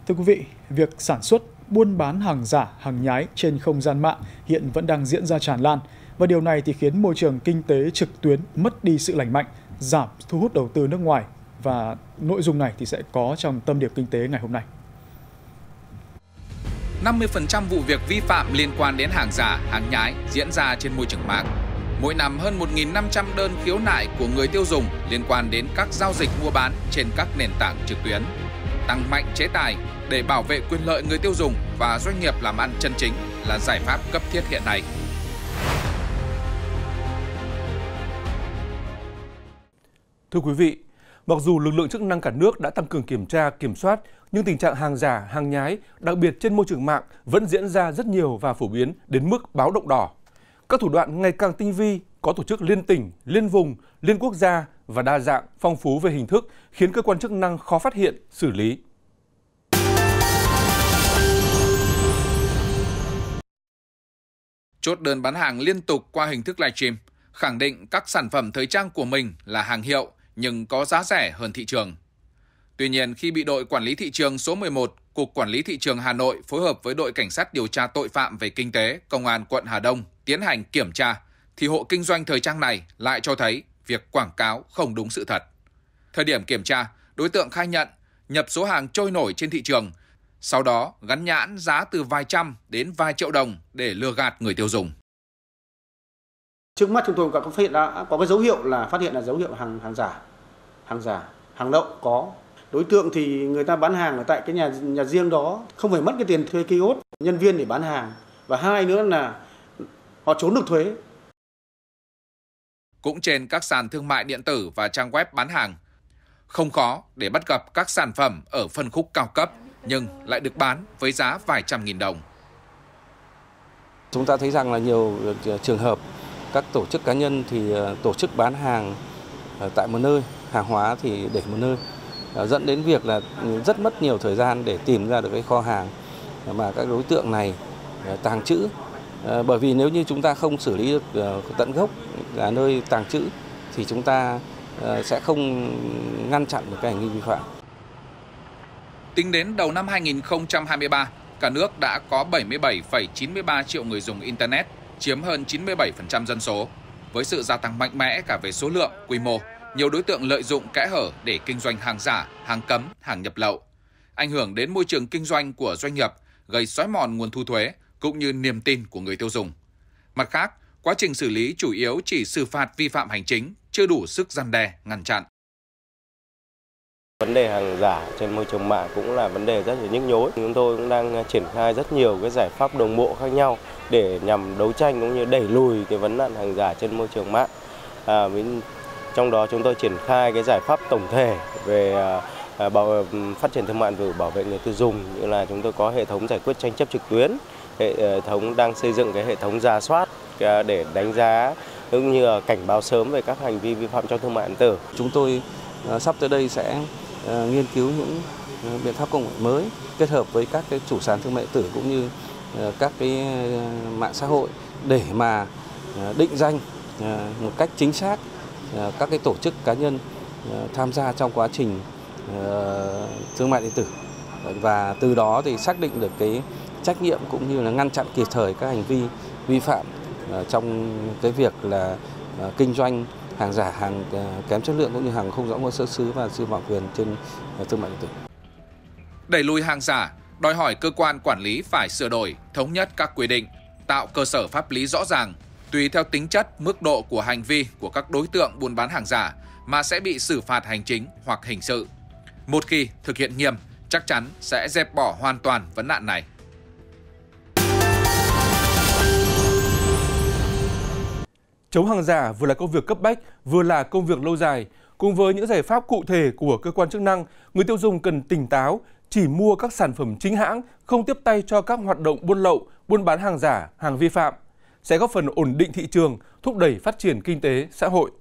Thưa quý vị, việc sản xuất, buôn bán hàng giả, hàng nhái trên không gian mạng hiện vẫn đang diễn ra tràn lan, và điều này thì khiến môi trường kinh tế trực tuyến mất đi sự lành mạnh, giảm thu hút đầu tư nước ngoài, và nội dung này thì sẽ có trong tâm điểm kinh tế ngày hôm nay. 50% vụ việc vi phạm liên quan đến hàng giả, hàng nhái diễn ra trên môi trường mạng. Mỗi năm hơn 1.500 đơn khiếu nại của người tiêu dùng liên quan đến các giao dịch mua bán trên các nền tảng trực tuyến. Tăng mạnh chế tài để bảo vệ quyền lợi người tiêu dùng và doanh nghiệp làm ăn chân chính là giải pháp cấp thiết hiện nay. Thưa quý vị, mặc dù lực lượng chức năng cả nước đã tăng cường kiểm tra, kiểm soát, nhưng tình trạng hàng giả, hàng nhái, đặc biệt trên môi trường mạng vẫn diễn ra rất nhiều và phổ biến đến mức báo động đỏ. Các thủ đoạn ngày càng tinh vi, có tổ chức liên tỉnh, liên vùng, liên quốc gia và đa dạng, phong phú về hình thức, khiến cơ quan chức năng khó phát hiện, xử lý. Chốt đơn bán hàng liên tục qua hình thức livestream, khẳng định các sản phẩm thời trang của mình là hàng hiệu nhưng có giá rẻ hơn thị trường. Tuy nhiên, khi bị đội quản lý thị trường số 11, Cục Quản lý Thị trường Hà Nội phối hợp với đội Cảnh sát điều tra tội phạm về kinh tế, Công an quận Hà Đông tiến hành kiểm tra, thì hộ kinh doanh thời trang này lại cho thấy việc quảng cáo không đúng sự thật. Thời điểm kiểm tra, đối tượng khai nhận nhập số hàng trôi nổi trên thị trường, sau đó gắn nhãn giá từ vài trăm đến vài triệu đồng để lừa gạt người tiêu dùng. Trước mắt chúng tôi có phát hiện có cái dấu hiệu là dấu hiệu hàng giả, hàng lậu có. Đối tượng thì người ta bán hàng ở tại cái nhà riêng đó, không phải mất cái tiền thuê kiosk nhân viên để bán hàng, và hai nữa là họ trốn được thuế. Cũng trên các sàn thương mại điện tử và trang web bán hàng, không khó để bắt gặp các sản phẩm ở phân khúc cao cấp nhưng lại được bán với giá vài trăm nghìn đồng. Chúng ta thấy rằng là nhiều trường hợp các tổ chức cá nhân thì tổ chức bán hàng tại một nơi, hàng hóa thì để một nơi, dẫn đến việc là rất mất nhiều thời gian để tìm ra được cái kho hàng mà các đối tượng này tàng trữ. Bởi vì nếu như chúng ta không xử lý được tận gốc là nơi tàng trữ thì chúng ta sẽ không ngăn chặn được cái hành vi vi phạm. Tính đến đầu năm 2023, cả nước đã có 77,93 triệu người dùng Internet, chiếm hơn 97% dân số. Với sự gia tăng mạnh mẽ cả về số lượng, quy mô, nhiều đối tượng lợi dụng kẽ hở để kinh doanh hàng giả, hàng cấm, hàng nhập lậu, ảnh hưởng đến môi trường kinh doanh của doanh nghiệp, gây xói mòn nguồn thu thuế cũng như niềm tin của người tiêu dùng. Mặt khác, quá trình xử lý chủ yếu chỉ xử phạt vi phạm hành chính, chưa đủ sức răn đe, ngăn chặn. Vấn đề hàng giả trên môi trường mạng cũng là vấn đề rất là nhức nhối. Chúng tôi cũng đang triển khai rất nhiều cái giải pháp đồng bộ khác nhau để nhằm đấu tranh cũng như đẩy lùi cái vấn nạn hàng giả trên môi trường mạng. Trong đó chúng tôi triển khai cái giải pháp tổng thể về phát triển thương mại điện tử, bảo vệ người tiêu dùng, như là chúng tôi có hệ thống giải quyết tranh chấp trực tuyến, hệ thống đang xây dựng cái hệ thống rà soát để đánh giá cũng như là cảnh báo sớm về các hành vi vi phạm trong thương mại điện tử. Chúng tôi sắp tới đây sẽ nghiên cứu những biện pháp công nghệ mới kết hợp với các cái chủ sàn thương mại điện tử cũng như các cái mạng xã hội để mà định danh một cách chính xác các cái tổ chức cá nhân tham gia trong quá trình thương mại điện tử, và từ đó thì xác định được cái trách nhiệm cũng như là ngăn chặn kịp thời các hành vi vi phạm trong cái việc là kinh doanh hàng giả, hàng kém chất lượng cũng như hàng không rõ nguồn xuất xứ và vi phạm quyền trên thương mại điện tử. Đẩy lùi hàng giả đòi hỏi cơ quan quản lý phải sửa đổi, thống nhất các quy định, tạo cơ sở pháp lý rõ ràng, tùy theo tính chất, mức độ của hành vi của các đối tượng buôn bán hàng giả mà sẽ bị xử phạt hành chính hoặc hình sự. Một khi thực hiện nghiêm, chắc chắn sẽ dẹp bỏ hoàn toàn vấn nạn này. Chống hàng giả vừa là công việc cấp bách, vừa là công việc lâu dài. Cùng với những giải pháp cụ thể của cơ quan chức năng, người tiêu dùng cần tỉnh táo, chỉ mua các sản phẩm chính hãng, không tiếp tay cho các hoạt động buôn lậu, buôn bán hàng giả, hàng vi phạm, sẽ góp phần ổn định thị trường, thúc đẩy phát triển kinh tế, xã hội.